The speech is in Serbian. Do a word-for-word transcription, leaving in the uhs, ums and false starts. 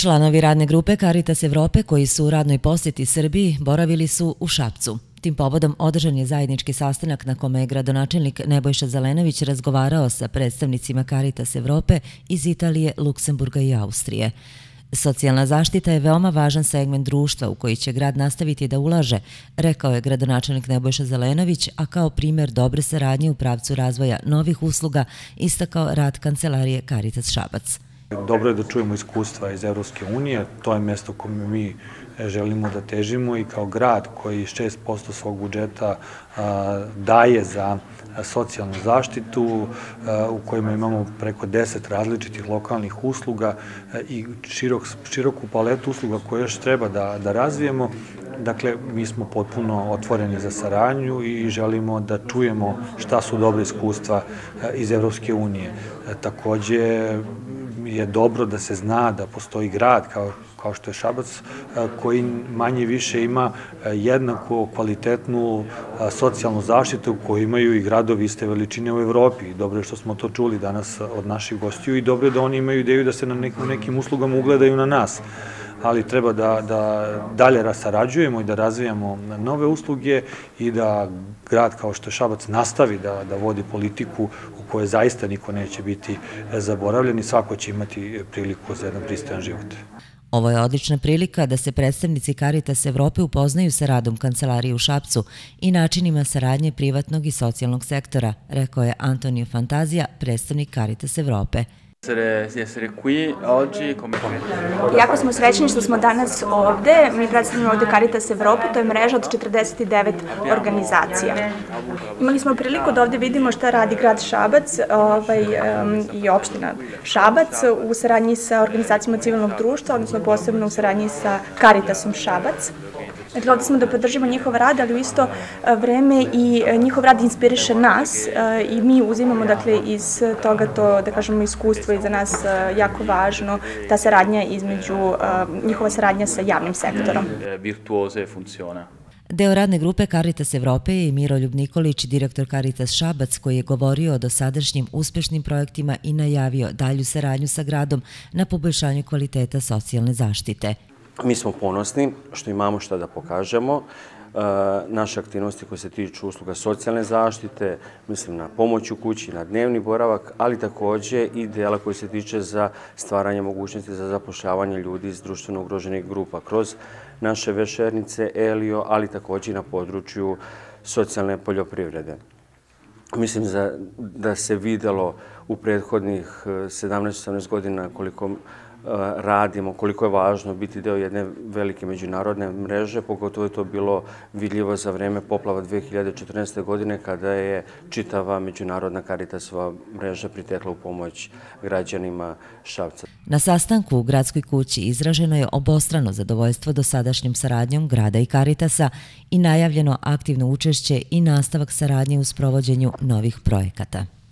Članovi radne grupe Caritas Evrope koji su u radnoj posjeti Srbiji boravili su u Šapcu. Tim povodom održan je zajednički sastanak na kome je gradonačelnik Nebojša Zelenović razgovarao sa predstavnicima Caritas Evrope iz Italije, Luksemburga i Austrije. Socijalna zaštita je veoma važan segment društva u koji će grad nastaviti da ulaže, rekao je gradonačelnik Nebojša Zelenović, a kao primjer dobre saradnje u pravcu razvoja novih usluga istakao rad kancelarije Caritas Šabac. Dobro je da čujemo iskustva iz Evropske unije, to je mjesto kome mi želimo da težimo i kao grad koji šest posto svog budžeta daje za socijalnu zaštitu, u kojima imamo preko deset različitih lokalnih usluga i široku paletu usluga koje još treba da razvijemo. Dakle, mi smo potpuno otvoreni za saradnju i želimo da čujemo šta su dobre iskustva iz Evropske unije. Takođe, je dobro da se zna da postoji grad kao, kao što je Šabac, koji manje više ima jednako kvalitetnu socijalnu zaštitu koju imaju i gradovi iste veličine u Evropi. Dobro je što smo to čuli danas od naših gostiju i dobro je da oni imaju ideju da se na nekim, nekim uslugama ugledaju na nas. Ali treba da, da dalje sarađujemo i da razvijamo nove usluge i da grad kao što je Šabac nastavi da, da vodi politiku u kojoj zaista niko neće biti zaboravljen i svako će imati priliku za jedan pristojan život. Ovo je odlična prilika da se predstavnici Caritas Evrope upoznaju sa radom kancelarije u Šapcu i načinima saradnje privatnog i socijalnog sektora, rekao je Antonio Fantazija, predstavnik Caritas Evrope. Jako smo srećni što smo danas ovde. Mi predstavljamo ovde Caritas Evropu, to je mreža od četrdeset devet organizacija. Imali smo priliku da ovde vidimo šta radi grad Šabac ovaj, i opština Šabac u saradnji sa organizacijama civilnog društva, odnosno posebno u saradnji sa Caritasom Šabac. Dakle, ovdje smo da podržimo njihov rad, ali u isto vreme i njihov rad inspiriše nas i mi uzimamo dakle, iz toga to, da kažemo, iskustvo i za nas jako važno, ta saradnja između, njihova saradnja sa javnim sektorom. Deo radne grupe Caritas Evrope je i Miroljub Nikolić, direktor Caritas Šabac, koji je govorio o dosadašnjim uspešnim projektima i najavio dalju saradnju sa gradom na poboljšanju kvaliteta socijalne zaštite. Mi smo ponosni što imamo šta da pokažemo. Naše aktivnosti koje se tiču usluga socijalne zaštite, mislim na pomoć u kući, na dnevni boravak, ali također i dela koji se tiče za stvaranje mogućnosti za zapošljavanje ljudi iz društveno ugroženih grupa kroz naše vešernice, Elio, ali također i na području socijalne poljoprivrede. Mislim da se videlo u prethodnih sedamnaest osamnaest godina koliko radimo, koliko je važno biti deo jedne velike međunarodne mreže, pogotovo je to bilo vidljivo za vreme poplava dve hiljade četrnaeste. godine kada je čitava međunarodna Caritasova mreža pritekla u pomoć građanima Šapca. Na sastanku u Gradskoj kući izraženo je obostrano zadovoljstvo dosadašnjom saradnjom grada i Caritasa i najavljeno aktivno učešće i nastavak saradnje u sprovođenju novih projekata.